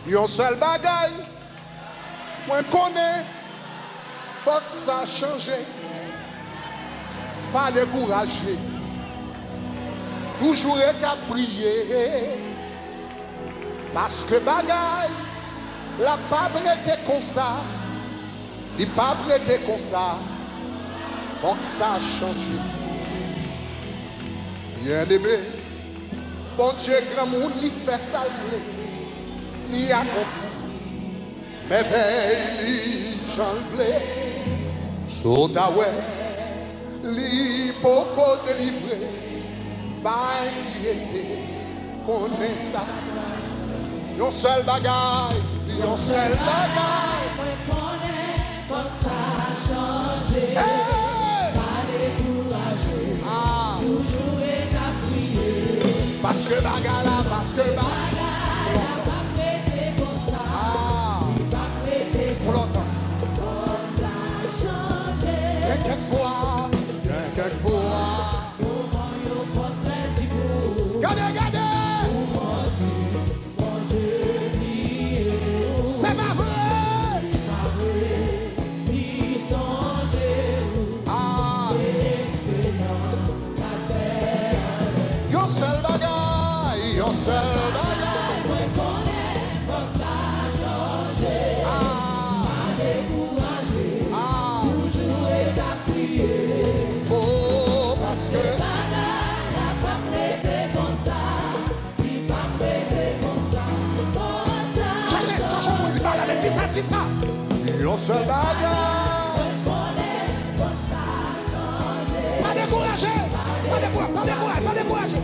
Yon seul bagaille, moi connais, faut que ça change. Pas décourager, toujours être à prier. Parce que bagaille, la pas prêté comme ça, il pas prêté comme ça, faut que ça change. Bien aimé, bon Dieu, grand monde, il fait salver. Il a compris, mais veille, j'enlève, saute à ouais, li beaucoup délivré, pas inquiété, connaît ça. Yon seul bagaille, yon seul bagaille, moi connais, faut que ça change. hey! Pas décourager, Ah, toujours est à prier. parce que bagaille là, parce que bagaille. Ah, pour longtemps. Quelquefois, regardez, c'est pas vrai. Ah, yon seul bagaille, yon seul bagaille. Oh, parce que cherchez mon dit pas la dis ça. Yon seul bagaille. Pas découragé, pas découragé.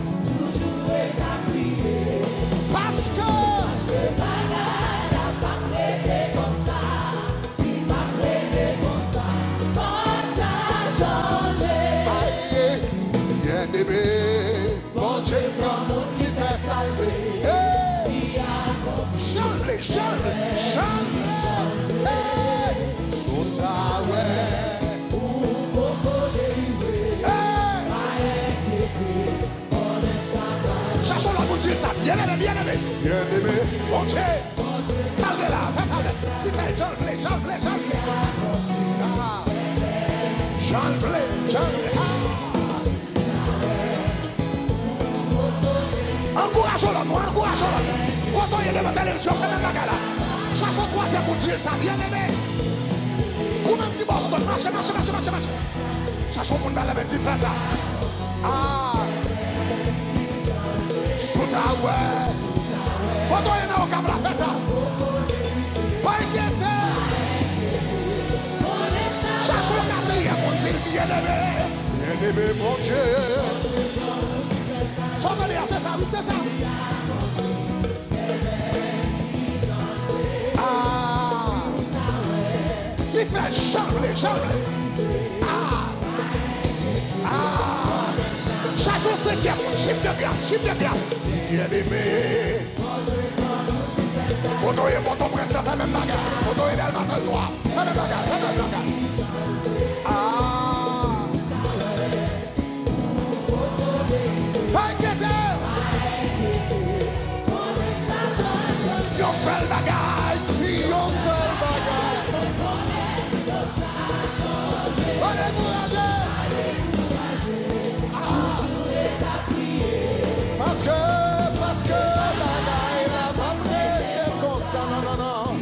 Parce que bon Dieu, grand monde qui fait salver. Change. Sauta, ouais. Cherchons la boutique, ça. Bien aimé. Bon Dieu. Salve là, fais salve. Il fait j'enlève. Ah. J'enlève. Encourageons l'homme. Quand on est devant l'élection, fais même la gala. Cherchons troisième pour dire ça, bien aimé. Ou même qui bosse, marche. Cherchons mon balle avec 10 frères ça. Ah. Souta, ouais. Quand on est dans le câble, fais ça. Pas inquiété. Cherchons le quatrième pour dire bien aimé, mon Dieu. Sauve-les, c'est ça, oui, c'est ça. Ah, il fait change. Ah, chaque cinquième, chip de glace. Bien aimé. Quand on est bon, ton presse, fait même bagarre. Quand on est dans le matin, toi, fais même bagarre. Ah. Yon seul bagaille. Pas découragé. Parce que bagaille n'a pas prêté comme ça, non.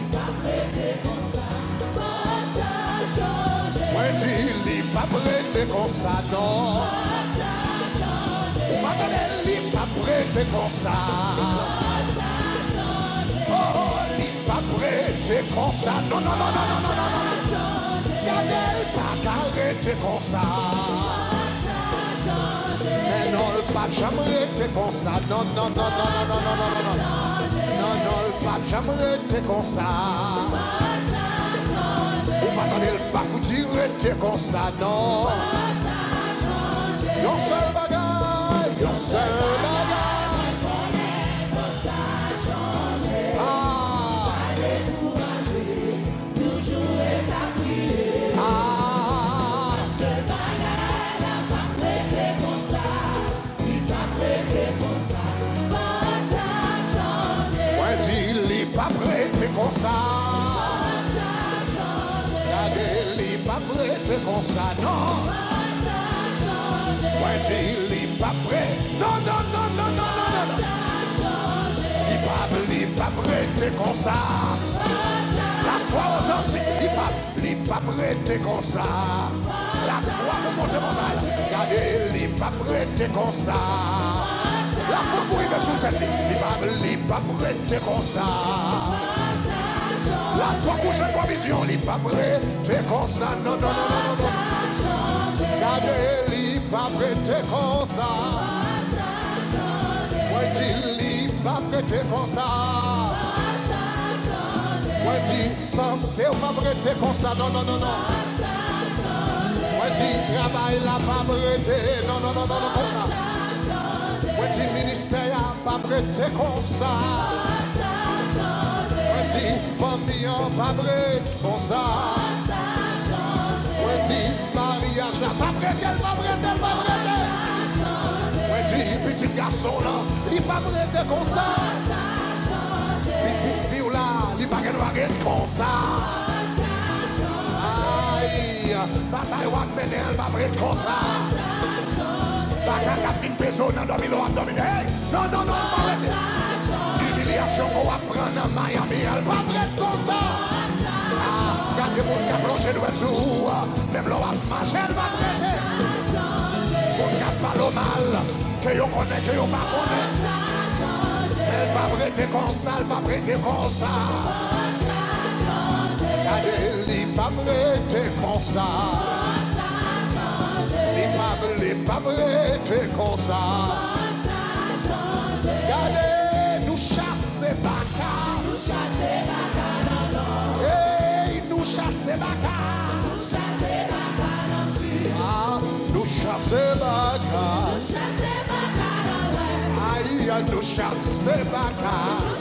Moi dis, il pas prêté comme ça, non. Il pas prêté comme ça. Pas prêté comme ça, non. Gardez pas arrêté comme ça. Mais non, le pas jamais été comme ça. Non. Non, le pas jamais été comme ça. Ou pas donner le pas foutu été comme ça, non. Yon seul bagaille. pas prêté comme ça. Regardez, il pas prêté comme ça, non. Ouais, il est pas prêt. Non, non, non, non, non, non, non. Il pas prêté comme ça. La foi authentique, il pas prêté comme ça. La foi de monter montagne, regardez, il pas prêté comme ça. La foi pour y mettre sous tête, il pas prêté comme ça. La foi pour chaque provision, il pas prêté comme ça. Non, non, non, non, non. Regardez, il pas prêté comme ça. Ouais, il pas prêté comme ça. Ouais, dit, santé ou pas prêté comme ça. Non, non, non, non. Ouais, dit, travail là pas prêté. Non, non, non, non, non, comme ça. Ouais, dit, ministère pas prêté comme ça. Ouais, dit, famille pas prêté comme ça. Ouais, dit, mariage là pas prêté, pas prêté, pas prêté. Ouais, dit, petit garçon là, il pas prêté comme ça. Petite fille là, il pas qu'elle comme ça. Aïe, bataille ou mener, elle va prêter comme ça. Bataille Catherine Peso dans 2000 ans dominé. Non, non, non, pas prêter. Humiliation qu'on va prendre à Miami, elle va prêter comme ça. Quand les gens qui plongent dans le jour, même l'eau va marcher, elle va prêter. Pour qui parle mal, que vous connaissez, que vous ne connaissez pas. Elle va prêter comme ça, elle va prêter comme ça. Elle va prêter comme ça. Elle va prêter comme ça. Regardez, nous chasser baka. Hey, nous chasser baka. Ah, nous chasser baka. Aïe, nous chasser baka.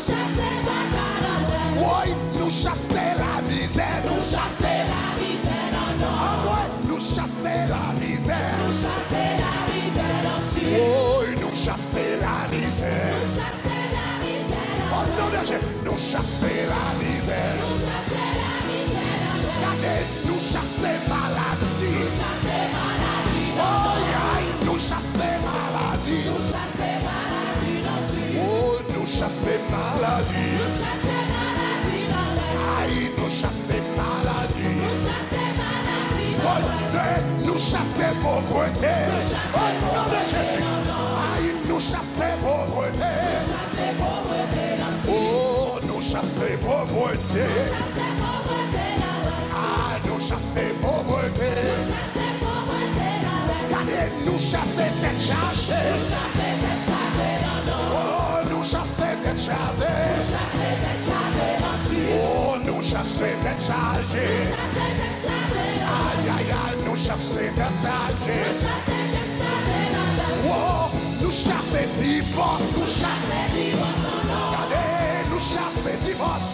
Oui, nous chasser la misère. Nous chasser la misère. Ah ouais, nous chasser la misère. Oui, nous chasser la misère. Oh non, nous chasser la misère. Regardez, nous chasser maladie. Oh, aïe, nous chasser maladie. Oh, nous chasser maladie. Aïe, nous chasser maladie. Oh, nous chasser pauvreté. Oh, nom de Jésus. Aïe, nous chasser pauvreté. Oh, nous chasser pauvreté. Ah, nous chasser pauvreté. Regardez, nous chasser tête chargée. Oh, nous chasser tête chargée. Oh, nous chasser tête chargée. Aïe, aïe, aïe, nous chasser tête chargée. Oh, nous chasser divorce. Nous chasser divorce. Regardez, nous chasser divorce.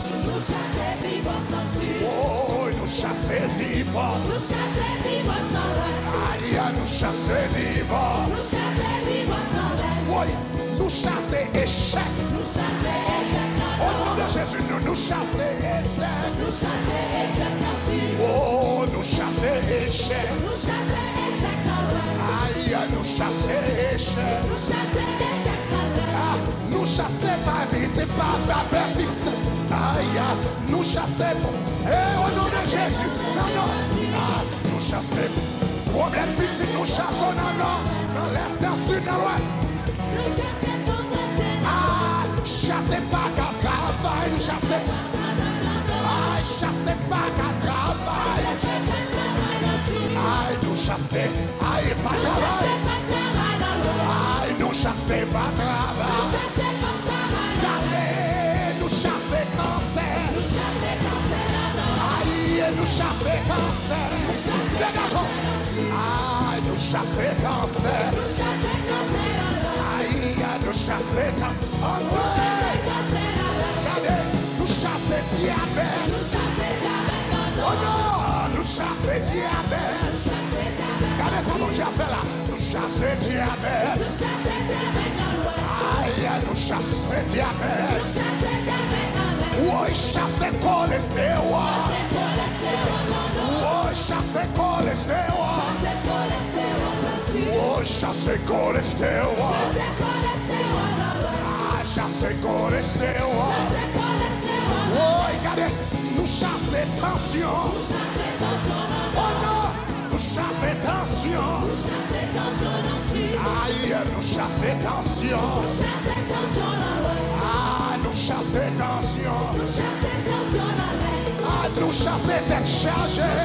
Oh, nous chasser divorce. Aïe, nous chasser divorce. Oui, nous chasser échec. Au nom de Jésus, nous chasser échec. Oh, nous chasser échec. Aïe, nous chasser échec. Nous chasser pas vite, pas faire vite. Aïe, nous chasser. Eh, au nom de Jésus. Non, non. Nous chasser. Problème petit, nous chassons. Non, non. Dans l'est, dans le sud, dans l'ouest. Chassez pas qu'à travail, chassez pas. Chassez pas qu'à travail. Aïe, nous chasser, aïe, pas travail. Aïe, nous chasser pas travail. Allez, nous chasser cancer. Aïe, nous chasser cancer. Dégageons. Aïe, nous chasser cancer. Aïe, nous chasser cancer. Regardez, nous chasser diabète. Oh non, nous chasser diabète. Regardez ça, mon Dieu a fait là. Nous chasser diabète. Aïe, nous chasser diabète. Oh chasse cholestérol. Oh, chasse cholestérol. Oh, chasse cholestérol. Ah, chasse cholestérol. Oh, regardez, nous chasser tension. Oh non, nous chasser tension. Aïe, nous chasser tension. Ah, nous chasser tension. Ah, nous chasser tête chargée.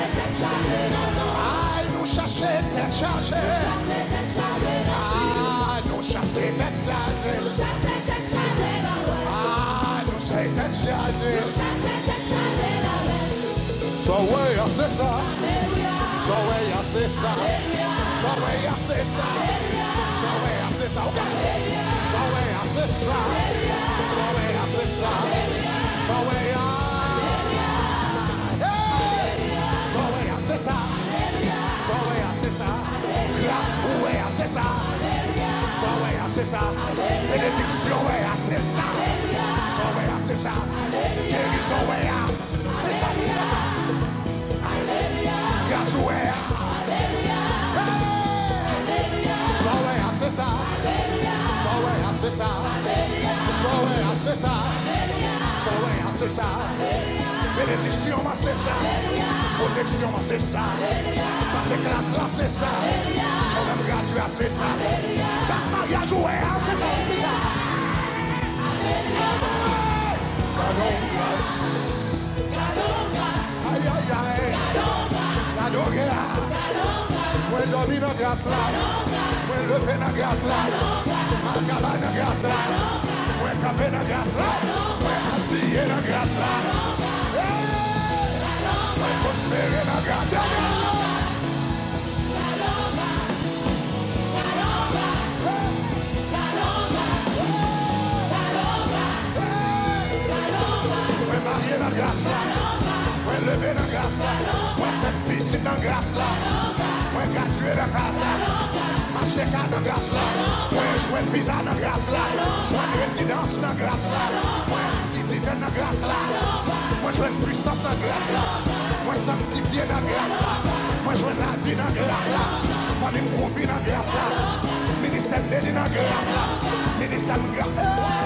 Ah, nous chasser tête chargée. Ah, nous chasser tête chargée. Ah, nous chasser tête chargée. So way, c'est ça. So way, c'est ça. So way, c'est ça. So way, c'est ça. So way, c'est ça. So way, c'est ça. So way, so way, c'est ça. So way, c'est ça. Grâce, way, c'est ça. So way, c'est ça. Bénédiction, way, c'est ça. So way, c'est ça. Guérison, way, c'est ça, c'est ça. Grâce, way. So way, c'est ça. So way, c'est ça. So way, c'est ça. So way, c'est ça. Bénédiction, c'est ça. Protection, c'est ça. Passer classe, là, c'est ça. J'en ai gradué, c'est ça. Mariage, ouais, c'est ça, c'est ça. Cadeau, grâce. Aïe, aïe, aïe. Cadeau, grâce. Moi, dormi dans grâce là. Moi, levé dans grâce là. Moi, cabane dans grâce là. Moi, capé dans grâce là. Moi, habillé dans grâce là. Moi, prospéré dans grâce là. Moi, marié dans grâce là. Moi, levé dans grâce là. Moi, tête petite dans grâce là. Moi, gradué dans grâce là. M'acheter carte dans grâce là. Moi, jouer visa dans grâce là. Jouer résidence dans grâce là. Moi, citizen dans grâce là. Moi, jouer puissance dans grâce là. Moi, sanctifié dans grâce là. Moi, jouer la vie dans grâce là. Famille profit dans grâce là. Ministère d'aide dans grâce là. Ministère de grâce.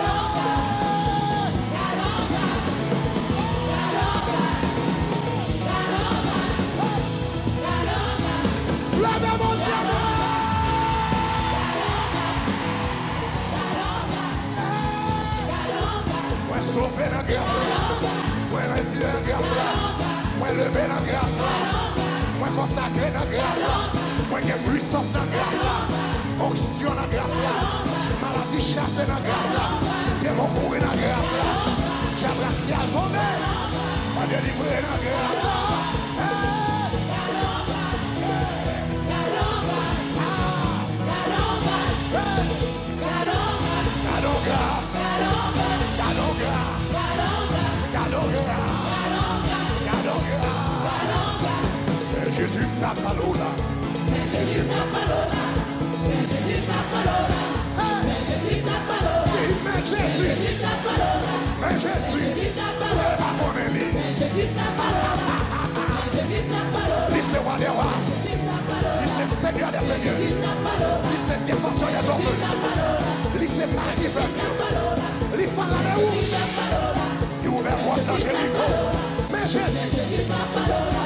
Lève mon Dieu! Moi sauvé dans grâce là, moi retiré dans grâce là, moi levé dans grâce là, moi consacré dans grâce là, moi qui puissance dans grâce là, onction dans grâce là, maladie chassée dans grâce là, démon courir dans grâce là, j'abrace à tomber, moi délivré dans grâce là. Jésus ta palola. Jésus ta palola. Jésus ta palola. Jésus ta palola. Mais Jésus ta palola. Mais Jésus ta palola. Pas mon ami. Jésus ta palola. Jésus ta palola. Il c'est roi des rois. Il c'est Seigneur des seigneurs. Il c'est défenseur des orphelins. Il c'est magnifique. Il fait la mer rouge. Il ouvert porte dans Jéricho. Mais Jésus ta palola.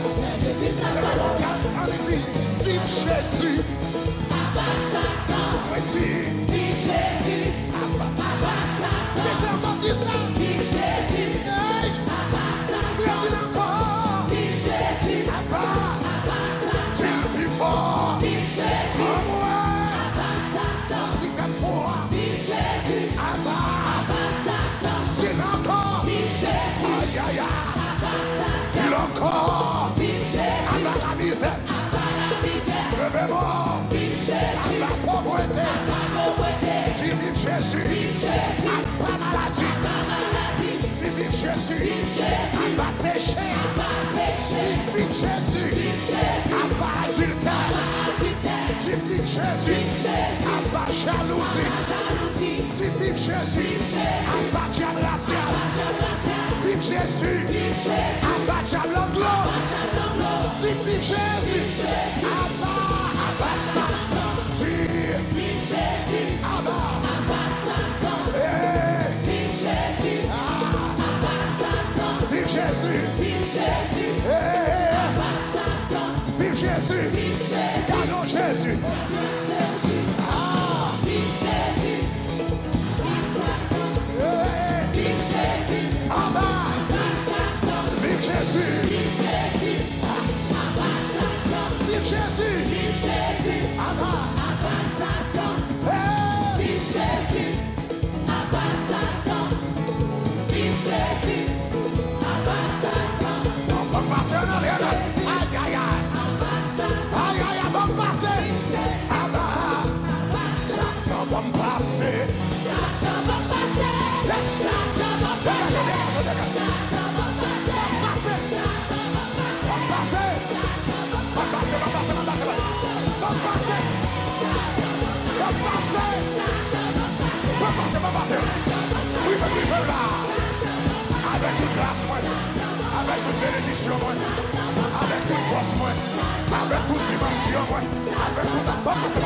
Vive Jésus, Abba Satan. Vive Jésus, Abba Satan. J'ai entendu ça. Vive Jésus, Abba Satan. Dis encore. Vive Jésus, Abba Satan. Tu es le plus fort. Vive Jésus, Abba Satan. Sixième fois. Vive Jésus, Abba Satan. Dis encore. Vive Jésus, aïe aïe aïe. Dis encore. Abba la misère, le bémol, Abba pauvreté, dis vive Jésus, Abba maladie, dis vive Jésus, Abba péché, dis vive Jésus, Abba adultère, dis vive Jésus, Abba jalousie, dis vive Jésus, Abba diable racial. Vive Jésus. Abba Jalonglo. Vive Jésus. Abba. Abba Satan. Vive Jésus. Abba. Abba Satan. Vive Jésus. Abba Satan. Vive Jésus. Vive Jésus. Abba Satan. Vive Jésus. Vive Jésus. Canon Jésus. Jésus, vive Jésus, Abba Satan, vive Jésus, Abba Satan, vive Jésus, Abba Satan, vive Jésus, Abba Satan. On va passer en arrière, aïe aïe aïe, aïe aïe, on va passer, Abba Satan va passer, Satan va passer, Satan va passer. Oui, mais là, avec toute grâce, avec toute bénédiction, avec toute force, avec toute dimension, avec toute abondance.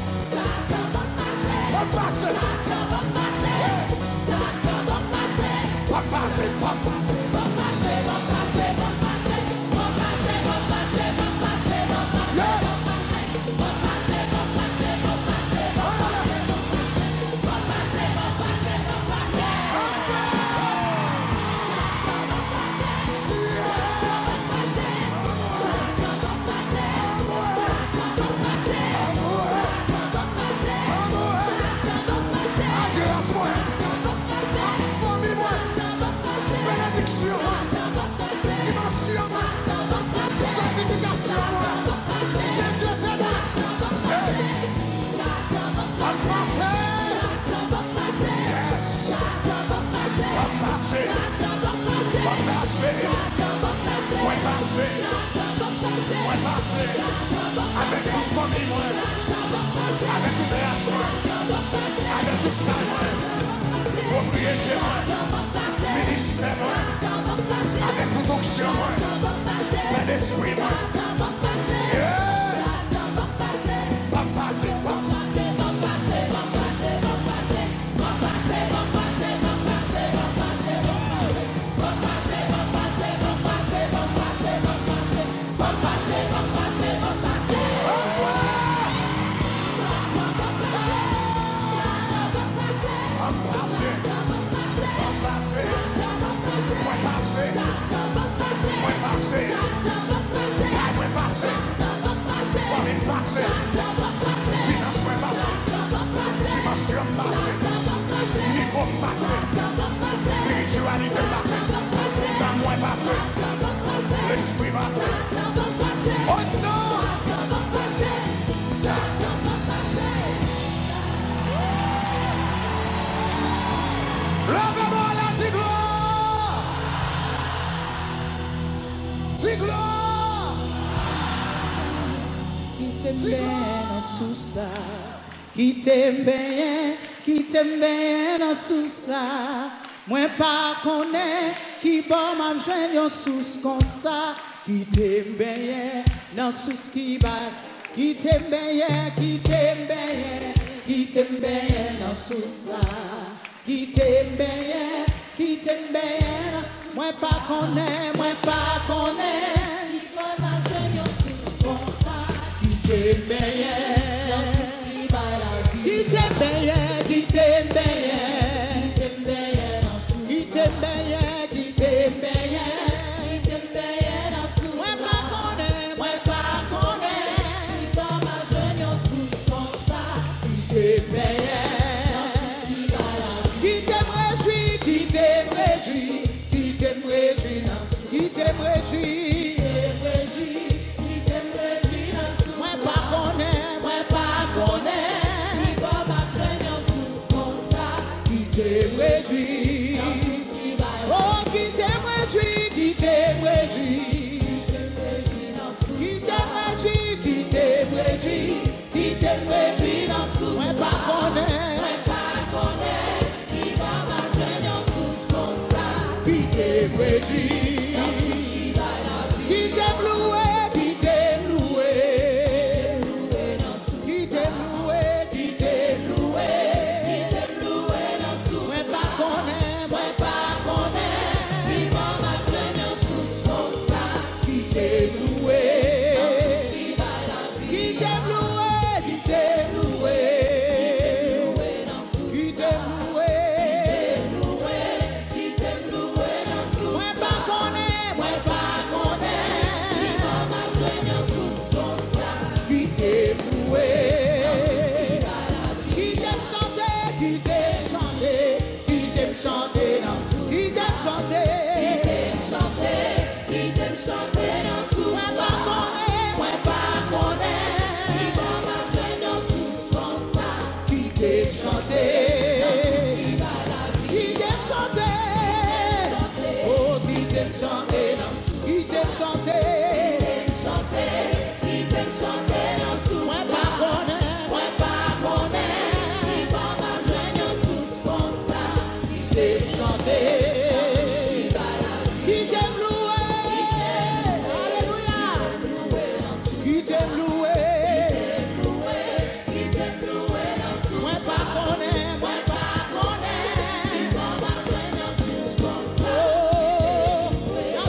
Avec toute famille, avec toute race, avec toute taille, propriété, ministère, avec toute onction, plein d'esprit, spiritualité passée, l'amour passé, l'esprit passé. Oh non! Ça lève-moi la dis gloire! Dis gloire! Qui t'aime bien sous ça, qui t'aime bien sous ça. Moi pas connais qui bon m'a joindre en sous comme ça, qui t'aime bien dans sous qui bat, qui t'aime bien dans sous ça, qui t'aime bien, moi pas connais qui bon m'a joindre en sous comme ça, qui t'aime bien dans sous qui bat la vie, qui t'aime bien. Moi pas connais, qui t'aime réjouir, qui t'aime louer, qui t'aime louer, qui t'aime louer, qui t'aime louer, moi pas connaître, qui m'a traîné sous son sac, qui t'aime louer, qui t'aime louer, qui t'aime louer, qui t'aime louer, moi pas connaître, qui t'aime louer, qui t'aime chanter, qui t'aime chanter, qui t'aime chanter, qui t'aime chanter, moi pas connaître, qui t'aime chanter, qui t'aime chanter, oh qui t'aime chanter, qui t'aime chanter, moi pas connaître, qui t'aime chanter, qui t'aime louer, alléluia, qui t'aime louer, moi pas connaître, oh, dans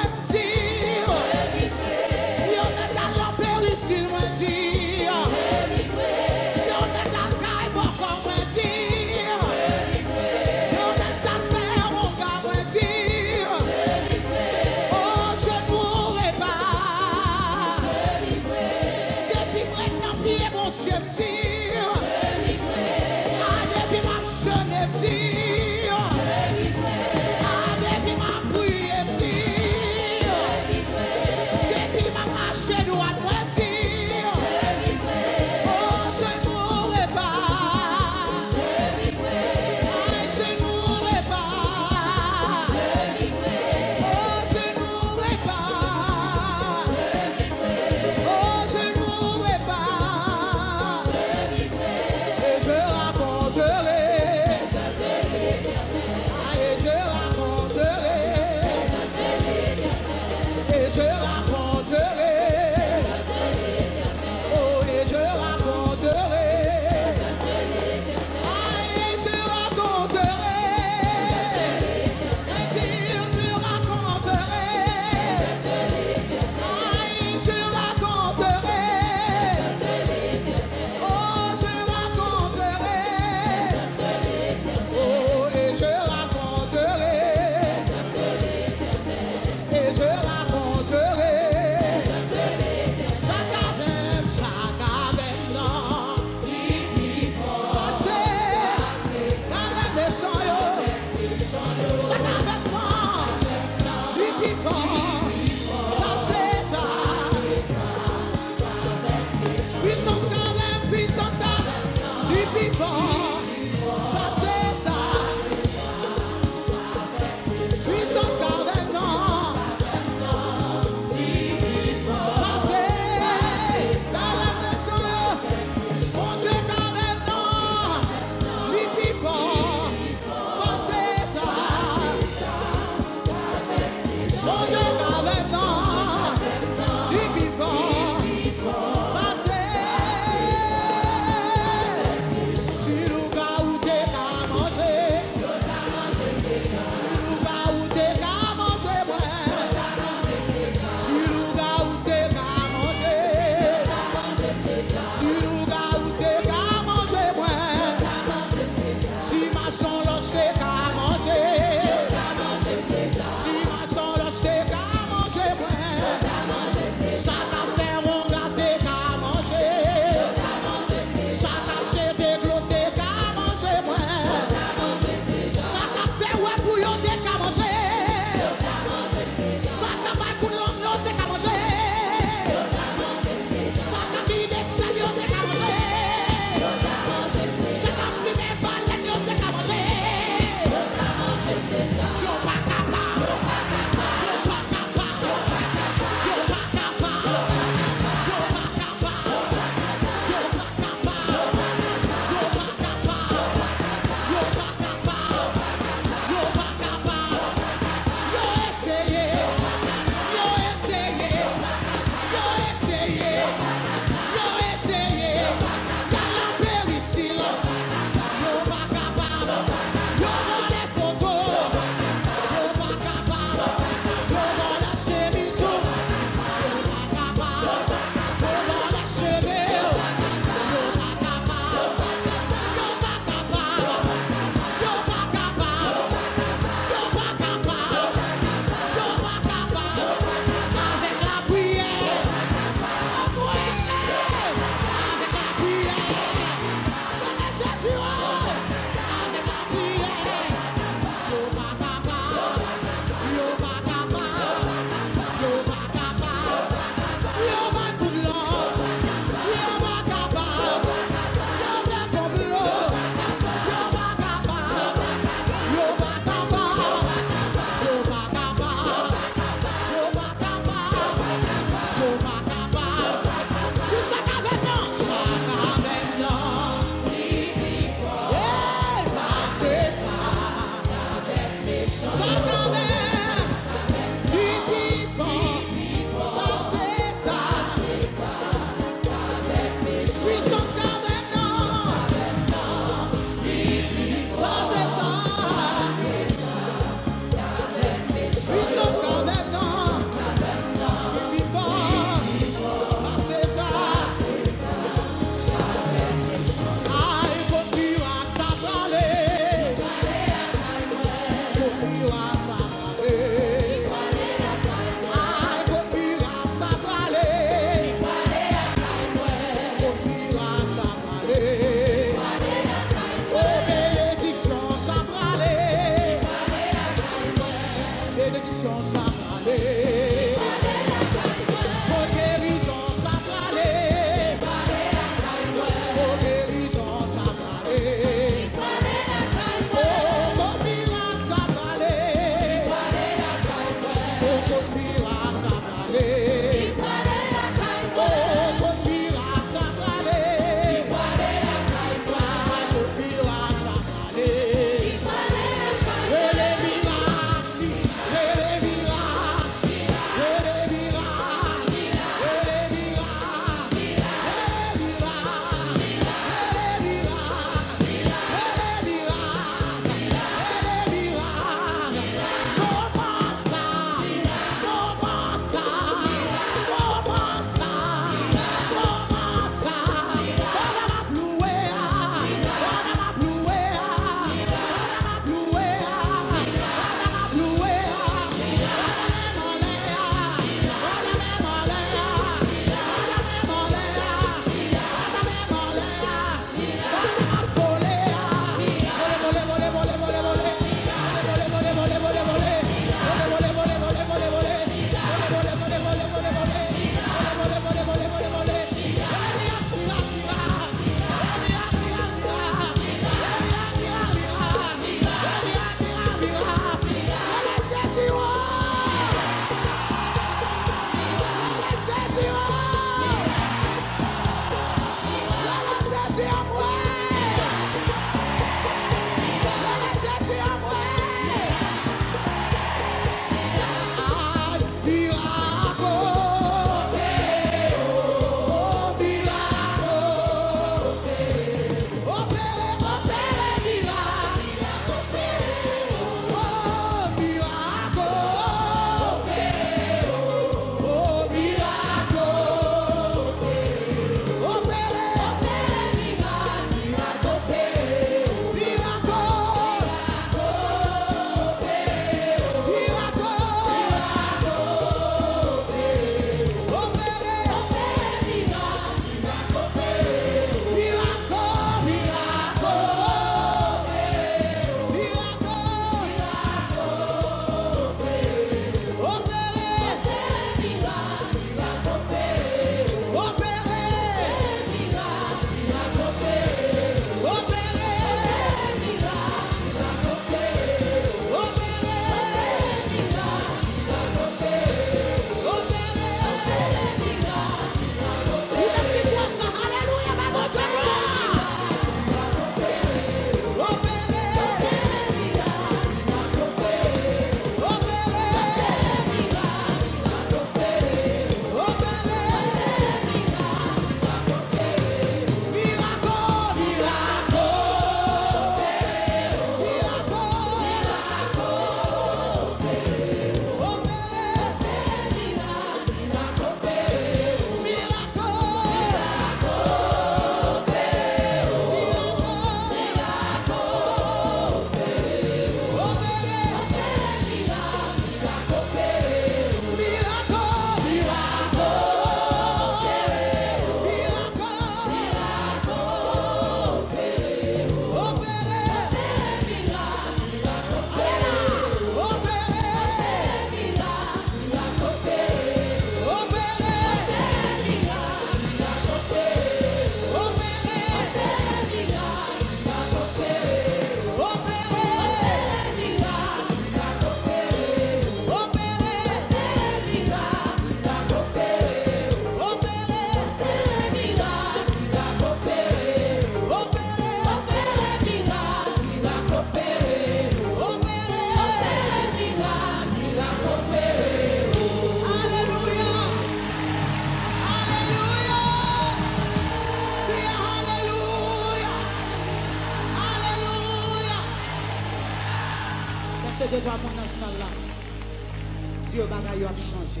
deux, trois monde dans la salle là. Dieu bagaille a changé.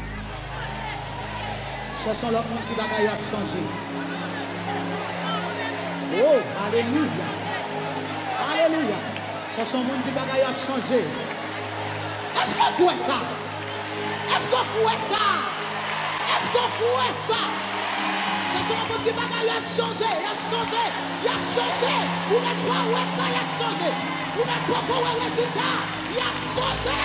Cherchons l'autre monde qui bagaille a changé. Oh, alléluia. Alléluia. Cherchons monde qui bagaille a changé. Est-ce qu'on croit ça? Est-ce qu'on croit ça? Est-ce qu'on croit ça? Cherchons monde qui bagaille a changé. Il a changé. Il a changé. Vous n'êtes pas où ça? Il a changé. Vous n'êtes pas pour le résultat. Il a changé.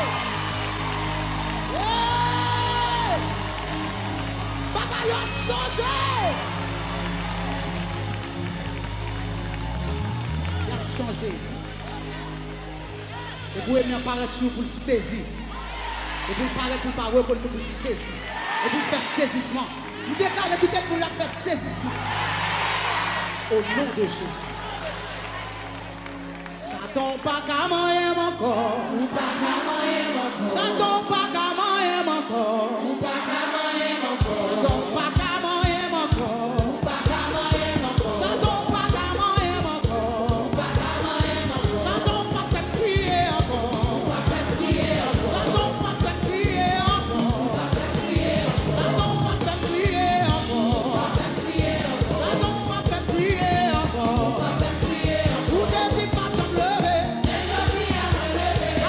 Bagaille a changé. Il a changé. Et vous aimez apparaître sur pour le saisir. Et vous parlez pour parole pour le saisir. Et vous faire saisissement. Vous déclarez tout le monde a fait saisissement. Au nom de Jésus. Satan pas qu'à moyen encore. Ou pas qu'à moyen encore. Satan pas qu'à moyen encore. Ou pas qu'à moyen encore. Satan pas qu'à moyen encore. Ou pas qu'à moyen encore. Satan pas qu'à moyen encore. Ou pas qu'à moyen encore. Satan pas fait prier encore. Pas fait prier encore. Satan pas fait prier encore. Pas fait prier encore. Satan pas fait prier encore. Pas fait prier encore. Satan pas fait prier encore. Pas fait prier encore. Ou des pas lever.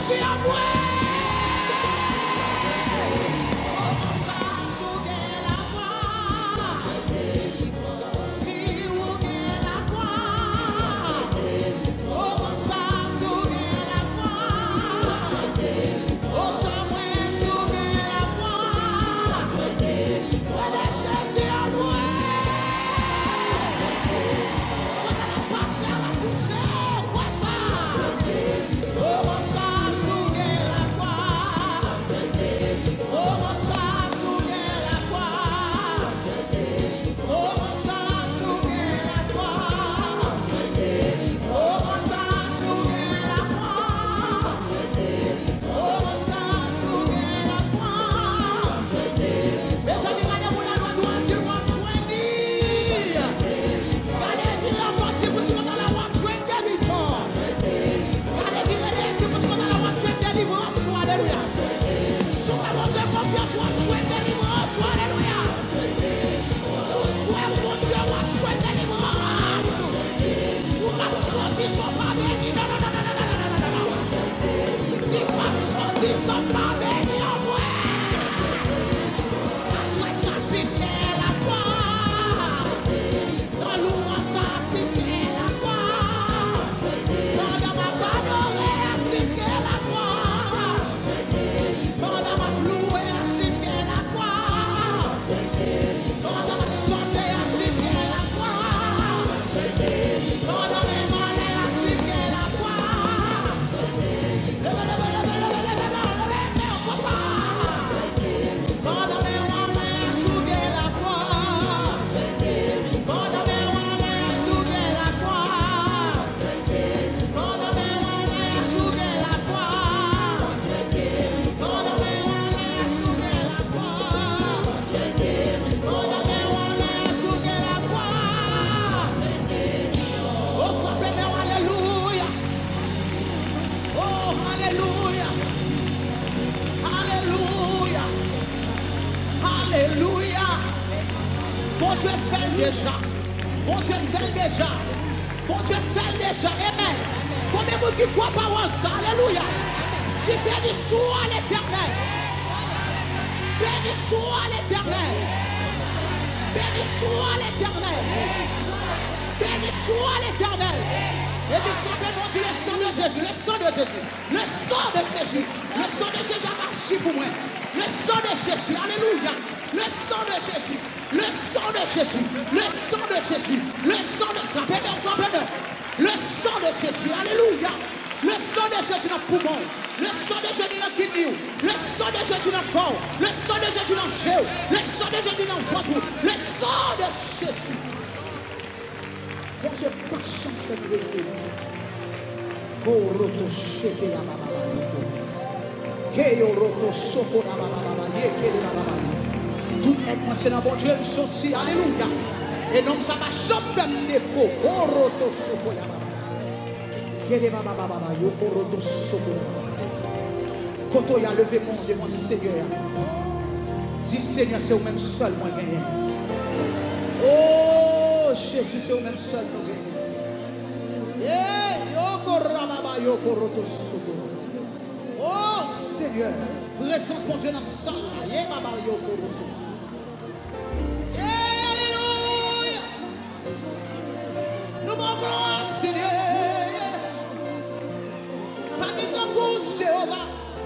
Jésus en moi. Mon Dieu fait déjà. Mon Dieu fait déjà. Mon Dieu fait déjà. Amen. Combien de gens qui croient parole ça? Alléluia. Dis béni soit l'Éternel. Béni soit l'Éternel. Béni soit l'Éternel. Béni soit l'Éternel. Et puis frappez mon Dieu le sang de Jésus. Le sang de Jésus. Le sang de Jésus. Le sang de Jésus a marché pour moi. Le sang de Jésus. Alléluia. Le sang de Jésus. Le sang de Jésus. Le sang de Jésus. Le sang de... Frappez-moi. Le sang de Jésus. Alléluia. Le sang de Jésus dans le poumon. Le sang de Jésus dans le kidney. Le sang de Jésus dans le corps. Le sang de Jésus dans le géo. Le sang de Jésus dans le ventre. Le sang de Jésus. Bon Dieu, pas chanter de Dieu. Koroto sheke ya baba baba. Keyo roto soko na baba baba. Yeke na baba. Tout être moi c'est dans bon Dieu aussi. Alléluia. Et non ça va jamais faire défaut. Koroto soko ya baba. Kele baba baba yo koroto soko. Koto ya levé mon devant Seigneur. Si Seigneur c'est au même seul moi gagner. Oh Jésus c'est au même seul nous gagner. Oh Seigneur, présence mon Dieu dans le sang. Alléluia. Nous manquons Seigneur. Pas de ton coup, Jéhovah.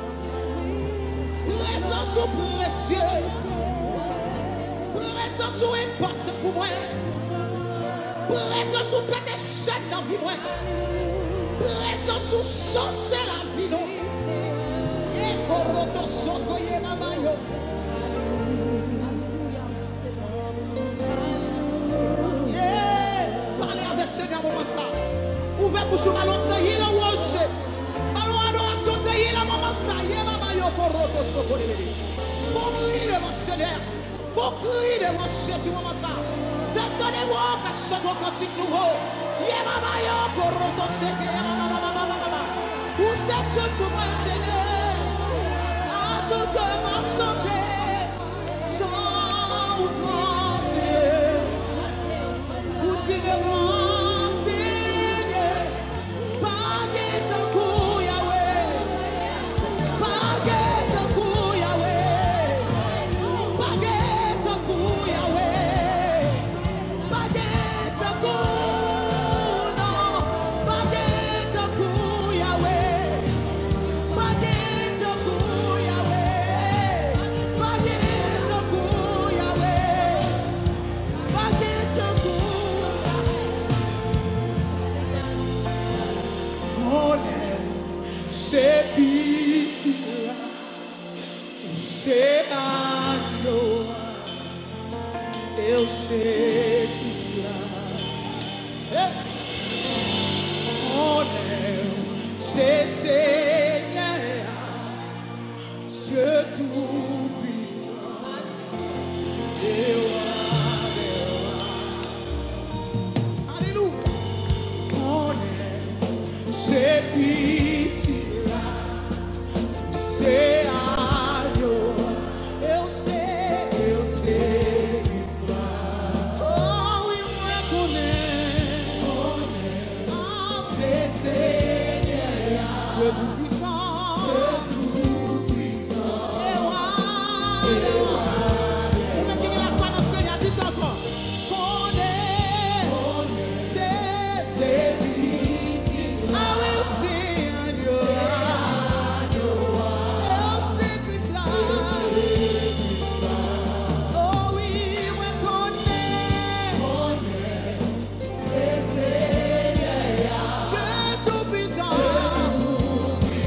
Présence au précieux. Présence au important pour moi. Présence au pété chaîne dans la vie moi. Présence au sens la vie non. Et koroto soko ye mama yo. Parlez avec Seigneur moment ça. Ouvrez bouche ballon ça y la worship. Ballon adoration ça y la maman ça ye mama yo koroto soko le. Faut crier devant Seigneur. Faut crier devant Jésus maman ça. Faites-moi que ce soit continue nouveau. Ye mama yo koroto seke ye mama. Vous êtes tout pour moi, Seigneur. À tout que ma santé, sans vous penser. Vous dites-moi, Seigneur, pas de ton coup, Yahweh. c'est pitié, c'est agneau, eu sei que já c'est Seigneur, c'est tout puissant. Alléluia. C'est pitié, c'est agneau. Eu sei que está. Oh, eu reconheço. C'est Seigneur, c'est tout puissant. C'est tout puissant. Como é que ele faz no Senhor? Diz agora. C'est pitié. Ah, eu sei, agneau. Eu sei que está. Oh, oui, eu reconheço. C'est Seigneur, c'est tout puissant.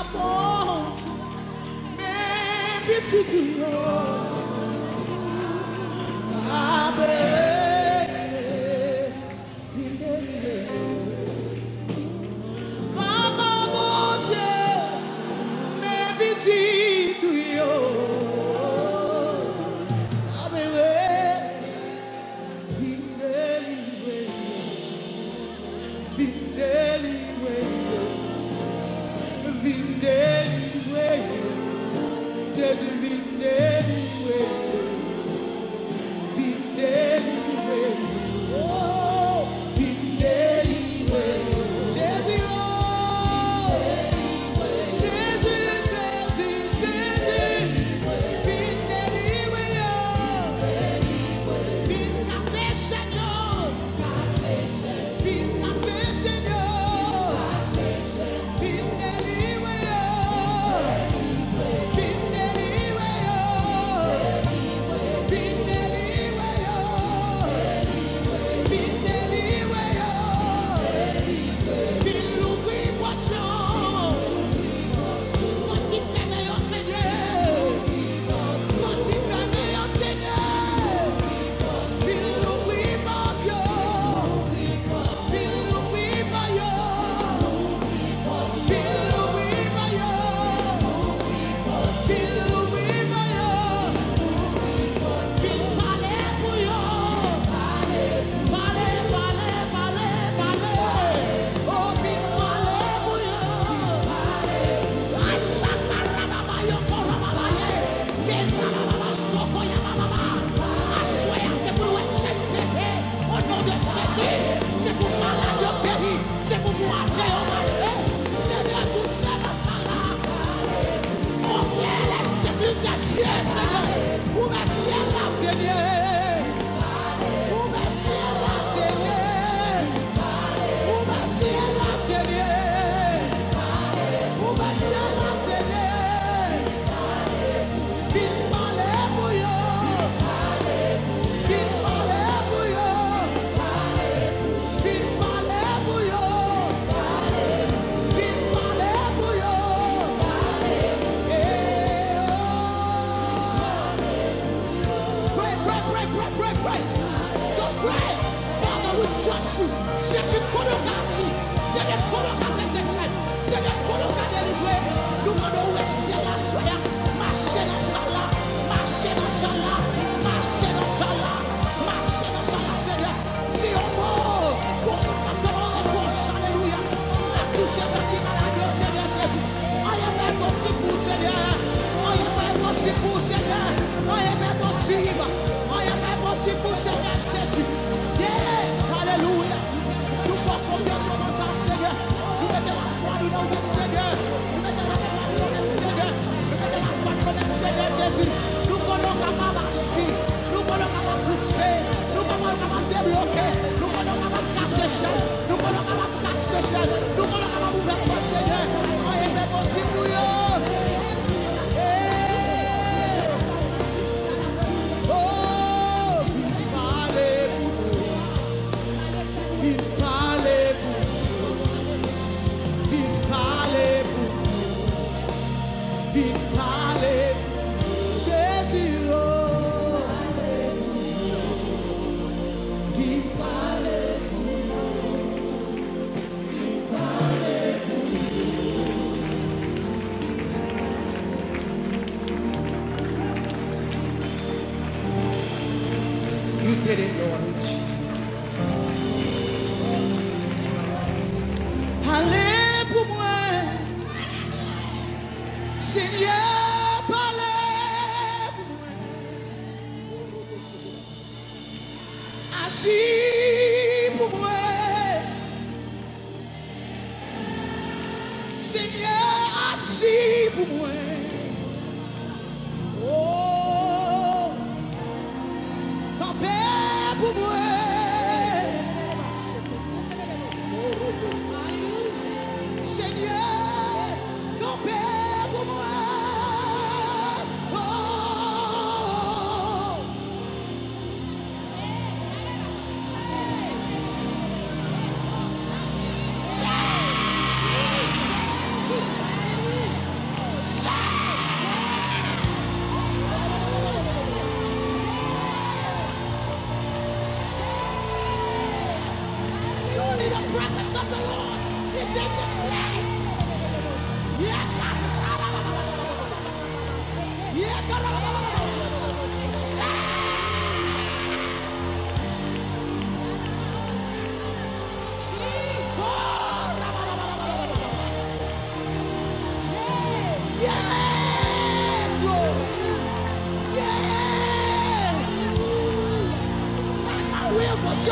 ponte, me pitiou.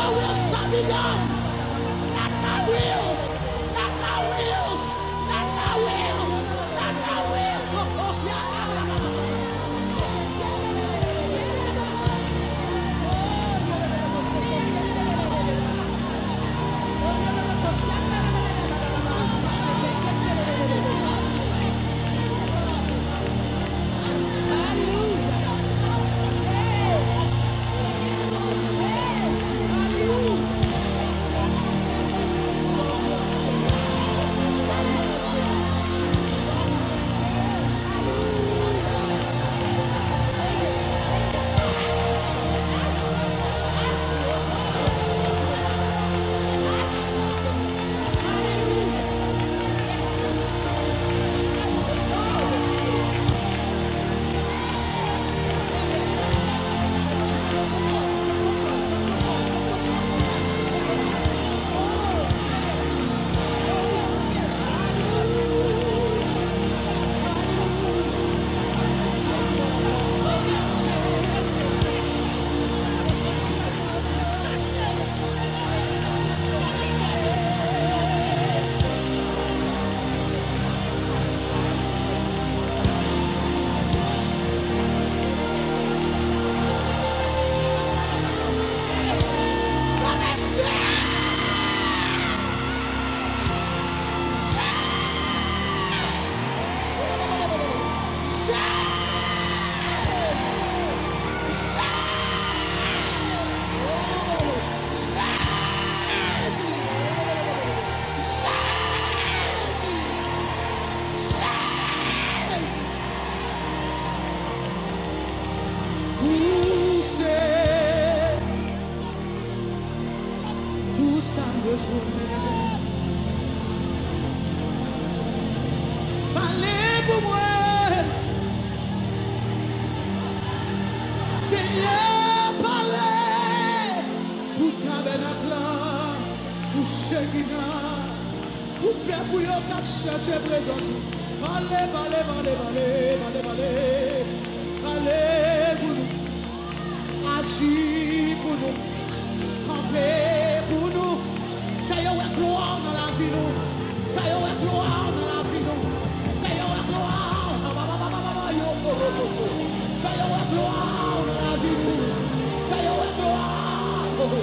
your will shall be done. Not my will. Not my will. Not my will. Not my will. Parlez pour moi, Seigneur, parlez pour tabernacle, pour Shekinah, pour peuple pour yon qui cherche présence. Parlez, parlez, parlez, parlez, parlez, parlez, parlez pour nous, assis pour nous, camper pour nous. Fais yon gloire dans la vie nous, fais yon gloire dans la vie nous, fais yon gloire, fais yon gloire dans la vie nous, fais yon gloire.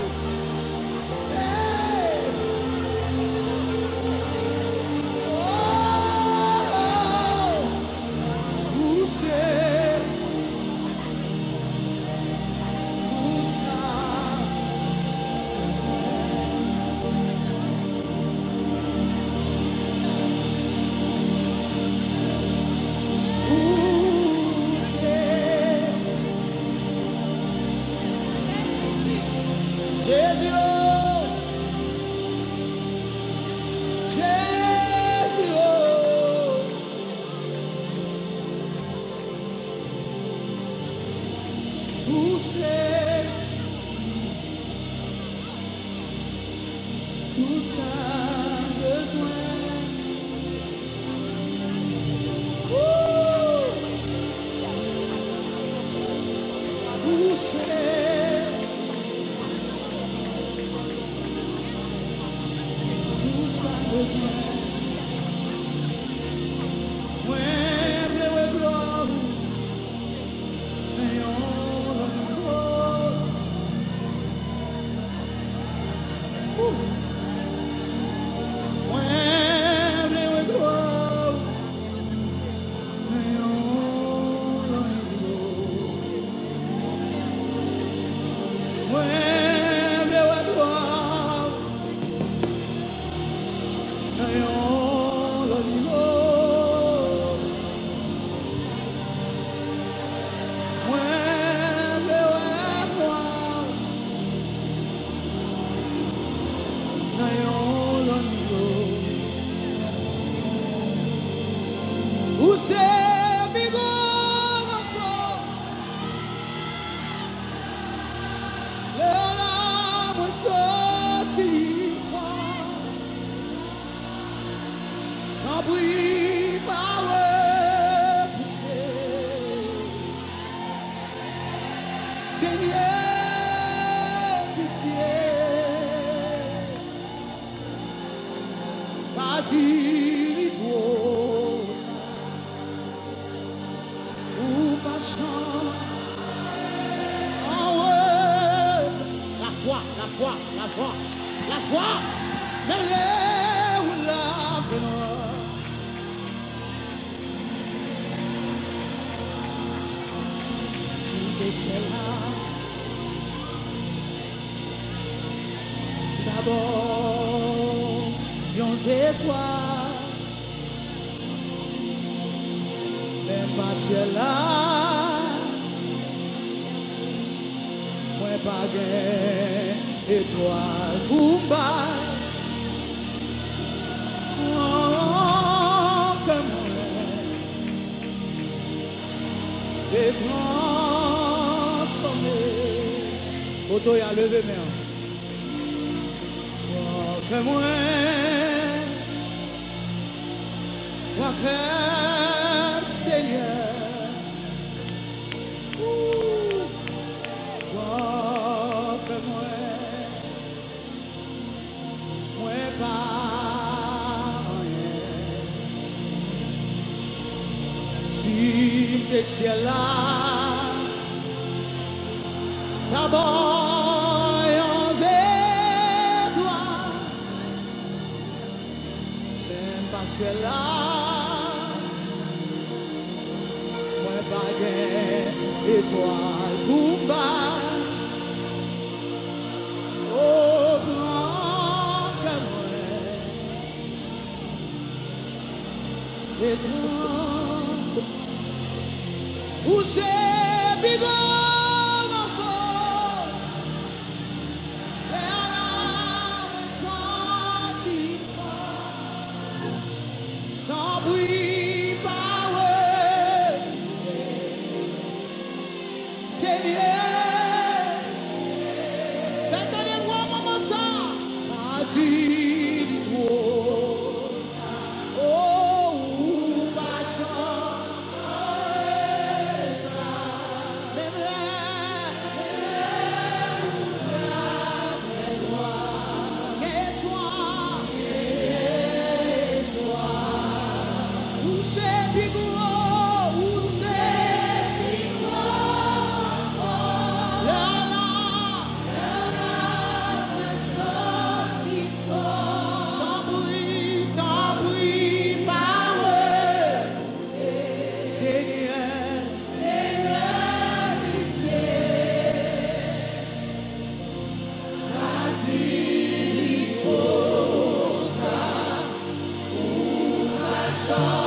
Où c'est, où ça? Seigneur, pitié. La foi, mais là où la si t'es là, d'abord, yon étoile, même pas là, moi pas gain. Étoile Kumba, oh, comme étoile tombée. Auto y a levé main. Oh, comme moi, Seigneur. Si ciel là, d'abord on étoile, même pas ciel là, moi pas étoile pour bas, oh grand comme moi, étoile. Où c'est vivant enfant, et à la senti tant bruit power, Seigneur, faites les voix maman ça, God.